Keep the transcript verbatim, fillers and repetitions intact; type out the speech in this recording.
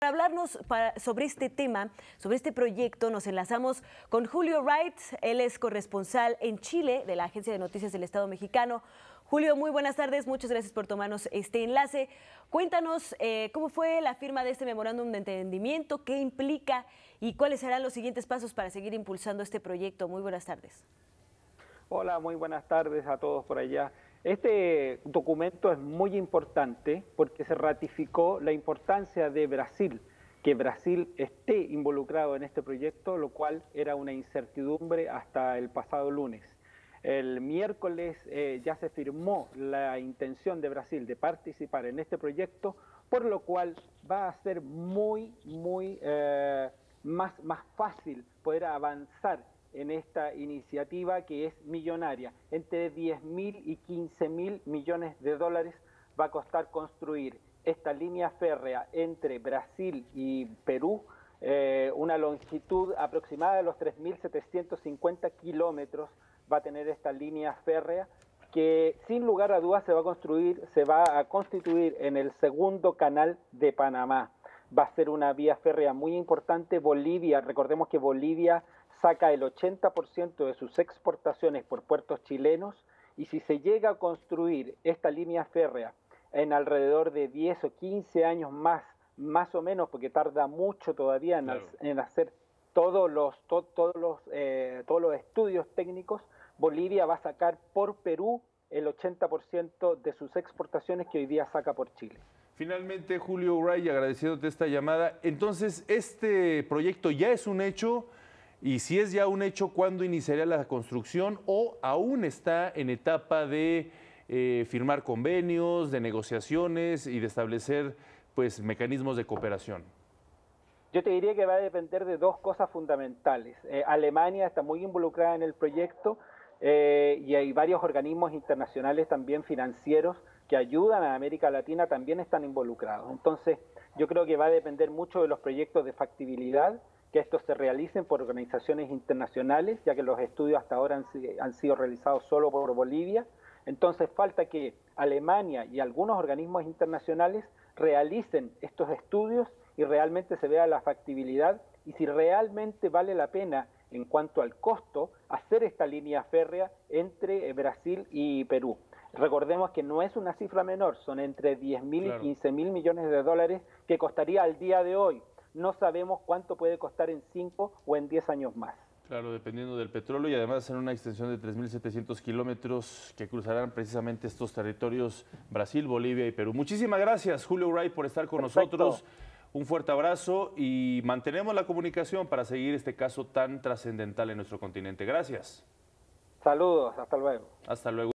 Para hablarnos para, sobre este tema, sobre este proyecto, nos enlazamos con Julio Wright. Él es corresponsal en Chile de la Agencia de Noticias del Estado Mexicano. Julio, muy buenas tardes. Muchas gracias por tomarnos este enlace. Cuéntanos eh, cómo fue la firma de este memorándum de entendimiento, qué implica y cuáles serán los siguientes pasos para seguir impulsando este proyecto. Muy buenas tardes. Hola, muy buenas tardes a todos por allá. Este documento es muy importante porque se ratificó la importancia de Brasil, que Brasil esté involucrado en este proyecto, lo cual era una incertidumbre hasta el pasado lunes. El miércoles eh, ya se firmó la intención de Brasil de participar en este proyecto, por lo cual va a ser muy, muy eh, más, más fácil poder avanzar en esta iniciativa que es millonaria. Entre diez mil y quince mil millones de dólares va a costar construir esta línea férrea entre Brasil y Perú, eh, una longitud aproximada de los tres mil setecientos cincuenta kilómetros va a tener esta línea férrea que sin lugar a dudas se va a construir, se va a constituir en el segundo canal de Panamá. Va a ser una vía férrea muy importante. Bolivia, recordemos que Bolivia saca el ochenta por ciento de sus exportaciones por puertos chilenos, y si se llega a construir esta línea férrea en alrededor de diez o quince años más, más o menos, porque tarda mucho todavía en, claro. en hacer todos los, to, todos, los, eh, todos los estudios técnicos, Bolivia va a sacar por Perú el ochenta por ciento de sus exportaciones que hoy día saca por Chile. Finalmente, Julio Wright, agradeciéndote esta llamada, entonces, ¿este proyecto ya es un hecho? Y si es ya un hecho, ¿cuándo iniciaría la construcción? ¿O aún está en etapa de eh, firmar convenios, de negociaciones y de establecer pues, mecanismos de cooperación? Yo te diría que va a depender de dos cosas fundamentales. Eh, Alemania está muy involucrada en el proyecto eh, y hay varios organismos internacionales también financieros que ayudan a América Latina, también están involucrados. Entonces, yo creo que va a depender mucho de los proyectos de factibilidad, que estos se realicen por organizaciones internacionales, ya que los estudios hasta ahora han, han sido realizados solo por Bolivia. Entonces falta que Alemania y algunos organismos internacionales realicen estos estudios y realmente se vea la factibilidad y si realmente vale la pena en cuanto al costo hacer esta línea férrea entre Brasil y Perú. Recordemos que no es una cifra menor, son entre diez mil claro. y quince mil millones de dólares que costaría al día de hoy. No sabemos cuánto puede costar en cinco o en diez años más. Claro, dependiendo del petróleo y además en una extensión de tres mil setecientos kilómetros que cruzarán precisamente estos territorios Brasil, Bolivia y Perú. Muchísimas gracias, Julio Wright, por estar con Perfecto. nosotros. Un fuerte abrazo y mantenemos la comunicación para seguir este caso tan trascendental en nuestro continente. Gracias. Saludos, hasta luego. Hasta luego.